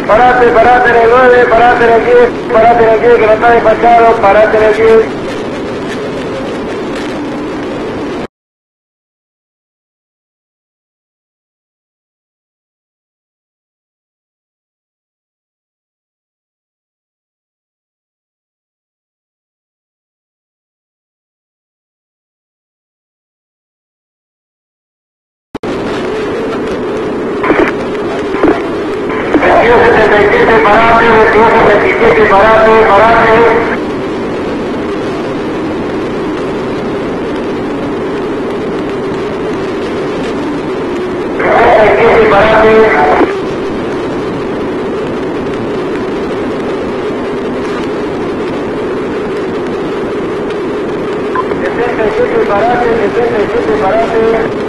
Parate en el 9, parate en el 10, parate en el 10 que no está despachado, parate en el 10. Parate, 2277, parate, parate. 77, parate. 77, parate, 77, parate.